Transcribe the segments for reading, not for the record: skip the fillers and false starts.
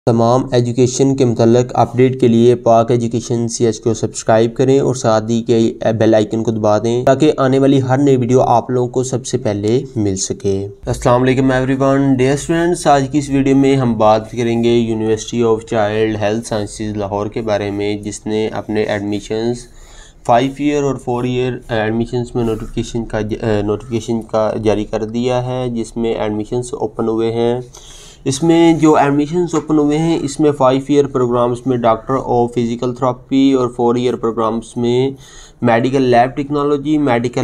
तमाम एजुकेशन के मतलब अपडेट के लिए पाक एजुकेशन CH को सब्सक्राइब करें और साथ ही के बेल आइकन को दबा दें ताकि आने वाली हर नई वीडियो आप लोगों को सबसे पहले मिल सके। अस्सलाम वालेकुम एवरीवन, डियर स्टूडेंट्स, आज की इस वीडियो में हम बात करेंगे university of child health sciences Lahore के बारे में, जिसने अपने एडमिशन्स 5 ईयर और 4 ईयर एडमिशन्स में नोटिफिकेशन का जारी कर दिया है, जिसमें एडमिशन्स ओपन हुए हैं। इसमें जो एडमिशन्स ओपन हुए हैं इसमें 5 ईयर प्रोग्राम्स में डॉक्टर ऑफ फिज़िकल थेरेपी और 4 ईयर प्रोग्राम्स में medical lab technology,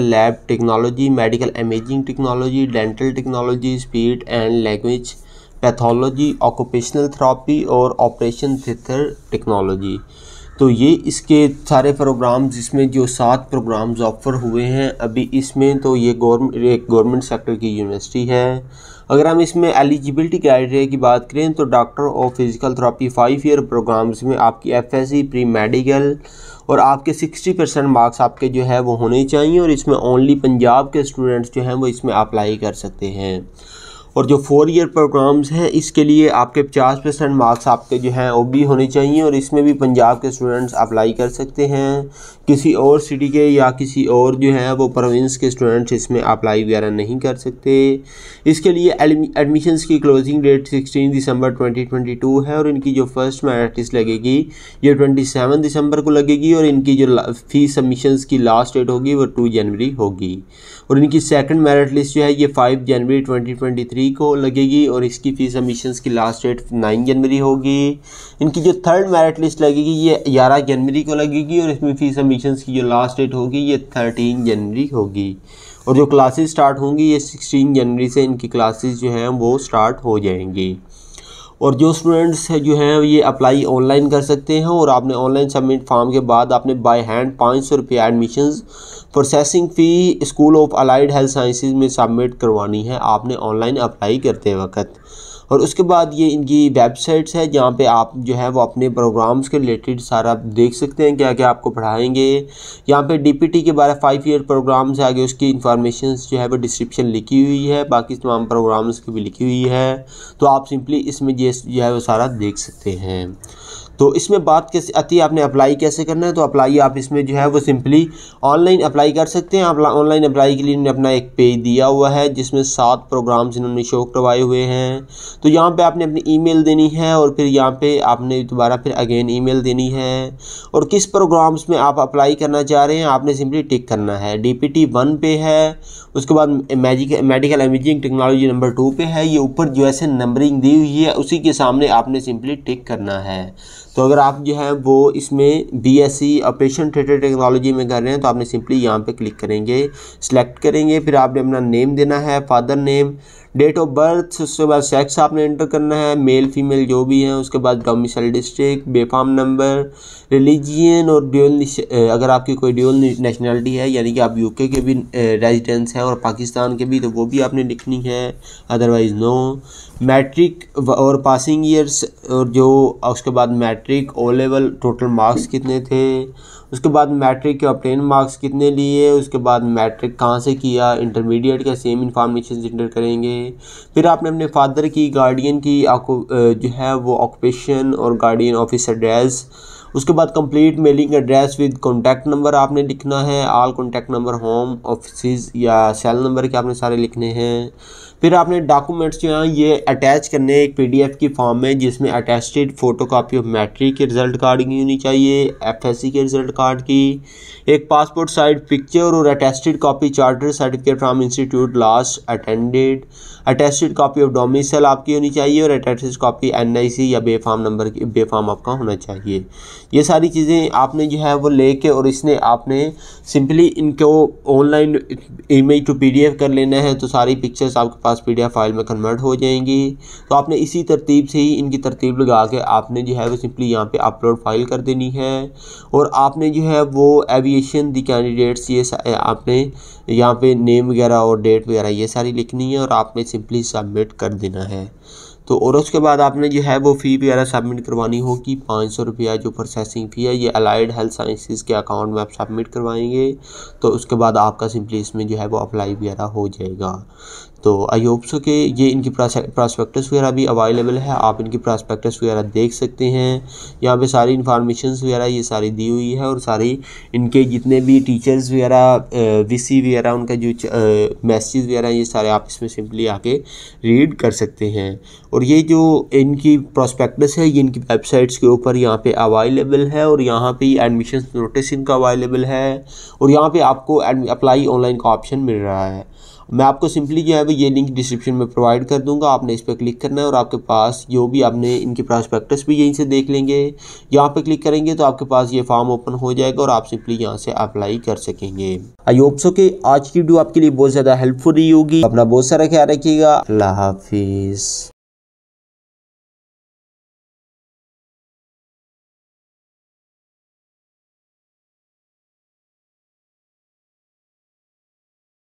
medical imaging technology, dental technology, speech and language pathology, occupational therapy और ऑपरेशन थिएटर टेक्नोलॉजी। तो ये इसके सारे प्रोग्राम्स, जिसमें जो 7 प्रोग्राम्स ऑफर हुए हैं अभी इसमें, तो ये गवर्नमेंट सेक्टर की यूनिवर्सिटी है। अगर हम इसमें एलिजिबिलिटी क्राइटेरिया की बात करें तो doctor of physical therapy 5 year programmes में आपकी FSC प्री मेडिकल और आपके 60% मार्क्स आपके जो है वो होने चाहिए, और इसमें ओनली पंजाब के स्टूडेंट्स जो हैं वो इसमें अप्लाई कर सकते हैं। और जो 4 ईयर प्रोग्राम्स हैं इसके लिए आपके 50% मार्क्स आपके जो हैं वो भी होने चाहिए, और इसमें भी पंजाब के स्टूडेंट्स अप्लाई कर सकते हैं। किसी और सिटी के या किसी और जो है वो प्रोविंस के स्टूडेंट्स इसमें अप्लाई वगैरह नहीं कर सकते। इसके लिए एडमिशन्स की क्लोजिंग डेट 16 दिसंबर 2022 है, और इनकी जो फर्स्ट मेरिट लिस्ट लगेगी ये 27 दिसंबर को लगेगी, और इनकी जो फीस सबमिशंस की लास्ट डेट होगी वो 2 जनवरी होगी, और इनकी सेकंड मेरिट लिस्ट जो है ये 5 जनवरी 2023 को लगेगी, और इसकी फीस सबमिशंस की लास्ट डेट 9 जनवरी होगी। इनकी जो थर्ड मेरिट लिस्ट लगेगी ये 11 जनवरी को लगेगी, और इसमें फीस सबमिशंस की जो लास्ट डेट होगी ये 13 जनवरी होगी, और जो क्लासेस स्टार्ट होंगी ये 16 जनवरी से इनकी क्लासेस जो हैं वो स्टार्ट हो जाएंगी। और जो स्टूडेंट्स जो हैं ये अप्लाई ऑनलाइन कर सकते हैं, और आपने ऑनलाइन सबमिट फॉर्म के बाद आपने बाय हैंड 500 रुपये admissions processing fee school of allied health sciences में सबमिट करवानी है आपने ऑनलाइन अप्लाई करते वक्त। और उसके बाद ये इनकी वेबसाइट्स है जहाँ पे आप जो है वो अपने प्रोग्राम्स के रिलेटेड सारा देख सकते हैं, क्या क्या आपको पढ़ाएंगे। यहाँ पे DPT के बारे 5 ईयर प्रोग्राम्स है, आगे उसकी इंफॉर्मेशन जो है वो डिस्क्रिप्शन लिखी हुई है, बाकी तमाम प्रोग्राम्स की भी लिखी हुई है, तो आप सिंपली इसमें जो है वो सारा देख सकते हैं। तो इसमें बात कैसे आती है, आपने अप्लाई कैसे करना है, तो अप्लाई आप इसमें जो है वो सिंपली ऑनलाइन अप्लाई कर सकते हैं। ऑनलाइन अप्लाई के लिए इन्होंने अपना एक पेज दिया हुआ है जिसमें 7 प्रोग्राम्स इन्होंने शो करवाए हुए हैं। तो यहाँ पे आपने अपनी ईमेल देनी है, और फिर यहाँ पे आपने दोबारा फिर अगेन ईमेल देनी है, और किस प्रोग्राम्स में आप अप्लाई करना चाह रहे हैं आपने सिंपली टिक करना है। DPT 1 पे है, उसके बाद मेडिकल इमेजिंग टेक्नोलॉजी नंबर 2 पे है, ये ऊपर जो ऐसे नंबरिंग दी हुई है उसी के सामने आपने सिंपली टिक करना है। तो अगर आप जो है वो इसमें BSc ऑपरेशन थिएटर टेक्नोलॉजी में कर रहे हैं तो आपने सिंपली यहाँ पे क्लिक करेंगे, सिलेक्ट करेंगे, फिर आपने अपना नेम देना है, father name, date of birth, उसके बाद सेक्स आपने एंटर करना है, मेल फीमेल जो भी है, उसके बाद domicile district, B form number, religion, और ड्यूअल अगर आपकी कोई ड्यूअल नेशनलिटी है यानी कि आप UK के भी रेजिडेंस हैं और पाकिस्तान के भी, तो वो भी आपने लिखनी है, अदरवाइज़ नो। मैट्रिक और पासिंग ईयर्स, और जो उसके बाद matric O level total marks कितने थे, उसके बाद मैट्रिक के ऑब्टेन मार्क्स कितने लिए, उसके बाद मैट्रिक कहाँ से किया, इंटरमीडिएट का सेम इन्फॉर्मेशन एंटर करेंगे। फिर आपने अपने फादर की, गार्डियन की जो है वो ऑक्यूपेशन और गार्डियन ऑफिस एड्रेस, उसके बाद complete mailing address with contact number आपने लिखना है, all contact number, home office या सेल नंबर के आपने सारे लिखने हैं। फिर आपने डॉक्यूमेंट्स जो हैं ये अटैच करने एक PDF की फॉर्म में, जिसमें अटेस्टेड फ़ोटोकॉपी ऑफ मैट्रिक के रिज़ल्ट कार्ड की होनी चाहिए, FSC के रिज़ल्ट कार्ड की, एक पासपोर्ट साइज पिक्चर और attested copy character certificate from institute last attended, attested copy of domicile आपकी होनी चाहिए, और अटेस्टेड कॉपी NIC या बेफाम नंबर की बेफाम आपका होना चाहिए। ये सारी चीज़ें आपने जो है वो लेके, और इसने आपने सिंपली इनको ऑनलाइन इमेज टू PDF कर लेना है, तो सारी पिक्चर्स आपके पास PDF फाइल में कन्वर्ट हो जाएंगी। तो आपने इसी तरतीब से ही इनकी तरतीब लगा के आपने जो है वो सिंपली यहाँ पे अपलोड फाइल कर देनी है, और आपने जो है वो एविएशन दी कैंडिडेट्स ये आपने यहाँ पे नेम वगैरह और डेट वगैरह ये सारी लिखनी है, और आपने सिंपली सबमिट कर देना है। तो और उसके बाद आपने जो है वो फ़ी वगैरह सबमिट करवानी होगी, 500 रुपया जो प्रोसेसिंग फ़ी है ये अलाइड हेल्थ साइंसेज के अकाउंट में आप सबमिट करवाएंगे, तो उसके बाद आपका सिंपली इसमें जो है वो अप्लाई वगैरह हो जाएगा। तो आई होप सो कि ये इनकी प्रॉस्पेक्टस वगैरह भी अवेलेबल है, आप इनकी प्रॉस्पेक्टस वगैरह देख सकते हैं। यहाँ पे सारी इन्फॉर्मेशन वगैरह ये सारी दी हुई है और सारी इनके जितने भी टीचर्स वगैरह वीसी वगैरह उनका जो मैसेज वगैरह ये सारे आप इसमें सिंपली आके रीड कर सकते हैं। और ये जो इनकी प्रॉस्पेक्टस है ये इनकी वेबसाइट्स के ऊपर यहाँ पे अवेलेबल है और यहाँ पे एडमिशन नोटिस इनका अवेलेबल है और यहाँ पे आपको अप्लाई ऑनलाइन का ऑप्शन मिल रहा है। मैं आपको सिंपली जो है ये लिंक डिस्क्रिप्शन में प्रोवाइड कर दूंगा, आपने इस पर क्लिक करना है और आपके पास जो भी आपने इनकी प्रॉस्पेक्टस भी यहीं से देख लेंगे। यहाँ पे क्लिक करेंगे तो आपके पास ये फॉर्म ओपन हो जाएगा और आप सिंपली यहाँ से अप्लाई कर सकेंगे। आई होप सो कि आज की वीडियो आपके लिए बहुत ज़्यादा हेल्पफुल रही होगी। अपना बहुत सारा ख्याल रखिएगा। अल्लाह हाफिज़।